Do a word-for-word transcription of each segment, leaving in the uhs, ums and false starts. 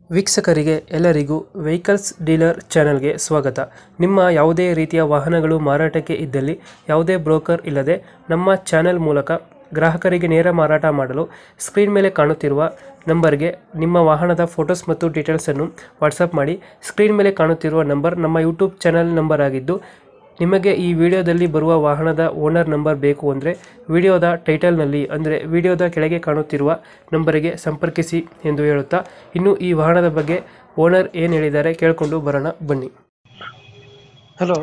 ವೀಕ್ಷಕರಿಗೆ ಎಲ್ಲರಿಗೂ vehicles dealer ಚಾನೆಲ್ಗೆ ಸ್ವಾಗತ. ನಿಮ್ಮ ಯಾವುದೇ ರೀತಿಯ ವಾಹನಗಳು ಮಾರಾಟಕ್ಕೆ ಇದ್ದಲ್ಲಿ ಯಾವುದೇ ಬ್ರೋಕರ್ ಇಲ್ಲದೆ ನಮ್ಮ ಚಾನೆಲ್ ಮೂಲಕ ಗ್ರಾಹಕರಿಗೆ ನೇರ ಮಾರಾಟ ಮಾಡಲು ಸ್ಕ್ರೀನ್ ಮೇಲೆ ಕಾಣುತ್ತಿರುವ ನಂಬರ್ಗೆ ನಿಮ್ಮ ವಾಹನದ ಫೋಟೋಸ್ ಮತ್ತು ಡೀಟೇಲ್ಸನ್ನು ವಾಟ್ಸಪ್ ಮಾಡಿ. ಸ್ಕ್ರೀನ್ ಮೇಲೆ ಕಾಣುತ್ತಿರುವ ನಂಬರ್ ನಮ್ಮ ಯೂಟ್ಯೂಬ್ ಚಾನೆಲ್ ನಂಬರ್ ಆಗಿದ್ದು, ನಿಮಗೆ ಈ ವಿಡಿಯೋದಲ್ಲಿ ಬರುವ ವಾಹನದ ಓನರ್ ನಂಬರ್ ಬೇಕು ಅಂದರೆ ವಿಡಿಯೋದ ಟೈಟಲ್ನಲ್ಲಿ ಅಂದರೆ ವಿಡಿಯೋದ ಕೆಳಗೆ ಕಾಣುತ್ತಿರುವ ನಂಬರಿಗೆ ಸಂಪರ್ಕಿಸಿ ಎಂದು ಹೇಳುತ್ತಾ, ಇನ್ನು ಈ ವಾಹನದ ಬಗ್ಗೆ ಓನರ್ ಏನು ಹೇಳಿದ್ದಾರೆ ಕೇಳಿಕೊಂಡು ಬರೋಣ ಬನ್ನಿ. Hello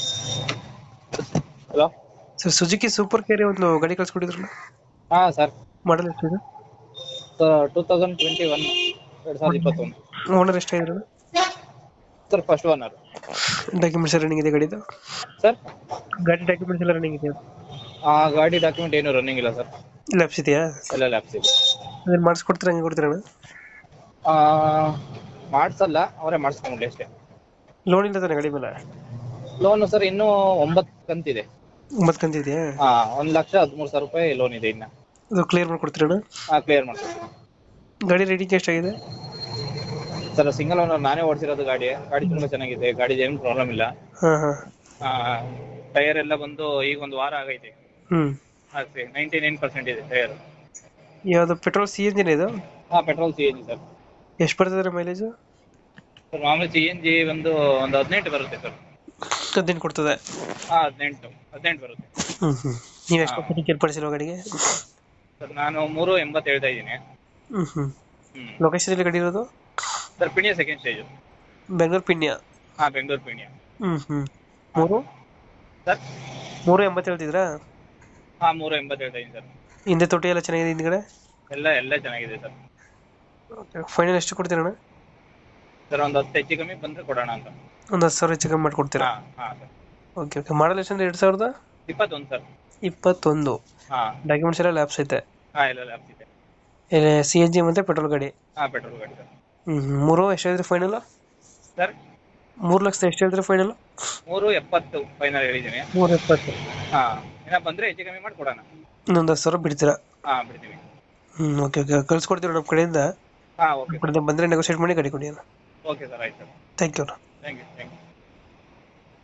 hello sir, Suzuki super carry ಒಂದು ಗಾಡಿ ಕಳ್ಸ್ಕೊಟ್ಟಿದ್ರಲ್ಲ, ಹಾ ಸರ್, ಮಾಡಲ್ ಎಷ್ಟಿದೆ? ಟೂ ತೌಸಂಡ್ ಟ್ವೆಂಟಿ ಒನ್ ಎರಡ್ ಸಾವಿರದ ಇಪ್ಪತ್ತೊಂದು. ಓನರ್ ಎಷ್ಟಾಗಿದ್ರು sir first owner. Documents running ಇದೆ ಗಾಡಿದು? ಸರ್ ಗಾಡಿ ಡಾಕ್ಯುಮೆಂಟ್ಸ್ ಎಲ್ಲ ರನ್ನಿಂಗ್ ಇದೆಯಾ? ಆ ಗಾಡಿ ಡಾಕ್ಯುಮೆಂಟ್ ಏನು ರನ್ನಿಂಗ್ ಇಲ್ಲ ಸರ್, ಲ್ಯಾಪ್ಸ್ ಇದೆಯಾ? ಎಲ್ಲ ಲ್ಯಾಪ್ಸ್ ಇದೆ. ಅದನ್ನ ಮಾಡಿಸ್ಕೊಡ್ತೀರಾ, ಹಂಗೆ ಕೊಡ್ತೀರಣ್ಣ? ಆ ಮಾಡ್ಸಲ್ಲ, ಅವರೇ ಮಾಡಿಸ್ಕೊಂಡ್ಲಿ ಅಷ್ಟೇ. ಲೋನ್ ಇಲ್ಲ ತಾನೆ ಗಾಡಿ ಮೇಲೆ? ಲೋನ್ ಸರ್ ಇನ್ನೂ ಒಂಬತ್ತು ಕಂತಿದೆ. ಒಂಬತ್ತು ಕಂತು ಇದೆಯಾ? ಹಾ, ಒಂದ್ ಲಕ್ಷ ಹದಿಮೂರು ಸಾವಿರ ರೂಪಾಯಿ ಲೋನ್ ಇದೆ ಇನ್ನ. ಅದು ಕ್ಲಿಯರ್ ಮಾಡ್ಕೊಡ್ತೀರಣ್ಣ? ಹಾ, ಕ್ಲಿಯರ್ ಮಾಡ್ತೀನಿ. ಗಾಡಿ ರೇಟಿಂಗ್ ಎಷ್ಟಾಗಿದೆ? ಸರ್ ಸಿಂಗಲ್ ಓನರ್, ನಾನೇ ಓಡಿಸಿರೋದು ಗಾಡಿ. ಗಾಡಿ ತುಂಬಾ ಚೆನ್ನಾಗಿದೆ, ಗಾಡಿ ಏನು ಪ್ರಾಬ್ಲಮ್ ಇಲ್ಲ. ಹಾಂ ಹಾಂ. ಟೈರ್ ಎಲ್ಲ ಬಂದು ಈಗ ಒಂದು ವಾರ ಆಗೈತೆ. ಹ್ಮ್. ಅಷ್ಟೇ, ನೈಂಟಿ ನೈನ್ ಪರ್ಸೆಂಟ್ ಇದೆ ಟೈರ್. ಯಾವುದು ಪೆಟ್ರೋಲ್ ಸಿ ಎನ್ ಜಿನ ಇದು? ಹಾ, petrol C N G sir. ಎಷ್ಟು ಬರ್ತದೆ ಮೈಲೇಜ್? ಸರ್ ಮಾಮೂಲಿ ಸಿ ಎನ್ ಜಿ ಒಂದು ಒಂದು ಹದಿನೆಂಟು ಬರುತ್ತೆ ಸರ್. ಹದಿನೆಂಟು ಕೊಡ್ತದೆ? ಹಾ, ಹದಿನೆಂಟು ಹದಿನೆಂಟು ಬರುತ್ತೆ. ಹ್ಮ್ ಹ್ಮ್. ನೀವು ಎಷ್ಟು ಕೊಟ್ಟಿಗೆ ಏರ್ಪಡಿಸಿಲ್ವ ಗಾಡಿಗೆ? ಸರ್ ನಾನು ಮೂರು ಎಂಬತ್ತು ಹೇಳ್ತಾ ಇದ್ದೀನಿ. ಹ್ಮ್ ಹ್ಮ್. ಹ್ಮ್. ಲೊಕೇಶನ್ ಎಲ್ಲಿ ಗಾಡಿ ಇರೋದು? Sir Peenya second stage. Bengaluru Peenya? ಹಾ, ಬೆಂಗಳೂರು ಪಿಣ್ಯ. ಹ್ಮ್ ಹ್ಮ್. ಮೂರು ಸರ್ ಮೂರು ಎಂಬತ್ತು ಹೇಳ್ತಿದ್ರಾ? ಹಾ, ಮೂರು ಎಂಬತ್ತು ಹೇಳ್ತಾ ಇದ್ದೀನಿ ಸರ್. ಹಿಂದೆ ತೊಟ್ಟಿ ಎಲ್ಲ ಚೆನ್ನಾಗಿದೆ ಹಿಂದ್ಗಡೆ? ಎಲ್ಲ ಎಲ್ಲ ಚೆನ್ನಾಗಿದೆ ಸರ್. ಫೈನಲ್ ಎಷ್ಟು ಕೊಡ್ತೀರಣ್ಣ? ಸರ್ ಒಂದು ಹತ್ತು ಹೆಚ್ಚು ಕಮ್ಮಿ ಬಂದ್ರೆ ಕೊಡೋಣ ಅಂತ. ಒಂದು ಹತ್ತು ಸಾವಿರ ಹೆಚ್ಚು ಕಮ್ಮಿ ಮಾಡ್ಕೊಡ್ತೀರಾ? ಹಾ ಹಾ ಸರ್. Okay okay. ಮಾಡಲ್ ಎಷ್ಟು ಎರಡು ಸಾವಿರದ ಇಪ್ಪತ್ತೊಂದು ಸರ್. ಇಪ್ಪತ್ತೊಂದು. ಹಾ, ಡಾಕ್ಯುಮೆಂಟ್ಸ್ ಎಲ್ಲ ಲ್ಯಾಪ್ಸ್ ಐತೆ? ಹಾ, ಎಲ್ಲ ಲ್ಯಾಪ್ಸ್ ಇದೆ. ಸಿ ಎನ್ ಜಿ ಮತ್ತೆ ಪೆಟ್ರೋಲ್ ಗಾಡಿ? ಹಾ, ಪೆಟ್ರೋಲ್ ಗಾಡಿ ಸರ್. ಹ್ಮ್ ಹ್ಮ್. ಮೂರು ಎಷ್ಟು ಹೇಳಿದ್ರಿ ಫೈನಲ್? ಸರ್ ಮೂರು ಲಕ್ಷದ ಎಷ್ಟು ಹೇಳಿದ್ರಿ ಫೈನಲ್? ಮೂರು ಎಪ್ಪತ್ತು ಫೈನಲ್ ಹೇಳಿದ್ದೀನಿ. ಮೂರು ಎಪ್ಪತ್ತು. ಹಾ, ಇನ್ನ ಬಂದ್ರೆ ಹೆಚ್ಚು ಕಮ್ಮಿ ಮಾಡಿ ಕೊಡೋಣ. ಇನ್ನೊಂದು ಹತ್ತು ಸಾವಿರ ಬಿಡ್ತೀರಾ? ಹಾ, ಬಿಡ್ತೀವಿ. ಹ್ಮ್. Okay okay. ಕಳ್ಸ್ಕೊಡ್ತೀವಿ ನಮ್ಮ ಕಡೆಯಿಂದ. ಹಾ, ಓಕೆ. ಬಂದರೆ ನೆಗೋಷಿಯೇಟ್ ಮಾಡಿ ಗಾಡಿ ಕೊಡಿ. ಓಕೆ ಸರ್, ಆಯ್ತು sir. Thank you. Thank you thank you